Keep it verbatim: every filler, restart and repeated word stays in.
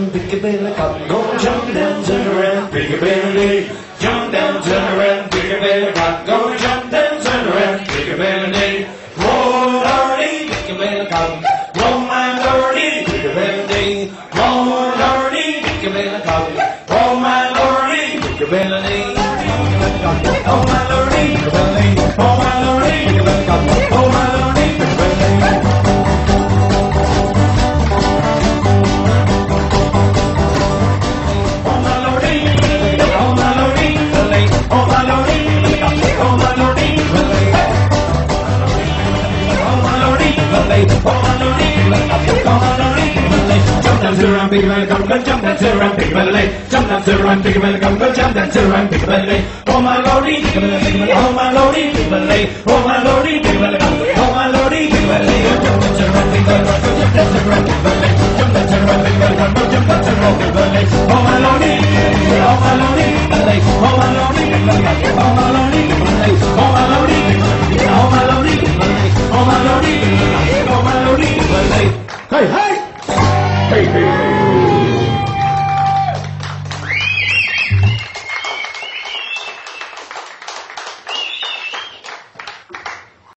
around, pick a belly, come, go jump down, turn around, pick a belly, jump down, turn around, pick a belly, come, go jump down, turn around, pick a belly, roll dirty, pick a belly, come, roll my dirty, pick a belly, roll dirty, pick a belly, come, roll my dirty, pick a belly, oh my dirty, pick a belly, oh my dirty, pick a belly, come, oh my dirty, pick a belly. Jump down to the run, pick a belly, come, go jump down to the run, pick a belly. Jump down to the run, pick a belly, come, go jump down to the run, pick a belly. Oh my lordy, pick a belly, pick a belly, oh my lordy, pick a belly. Oh my lordy, pick a belly, come, oh my lordy, pick a belly. Jump down to the run, pick a belly, go jump down to the run, pick a belly. Jump down to the run, pick a belly, come, go jump down to the run, pick a belly. Oh my lordy, oh my lordy, pick a belly, oh my lordy, pick a belly, oh my lordy.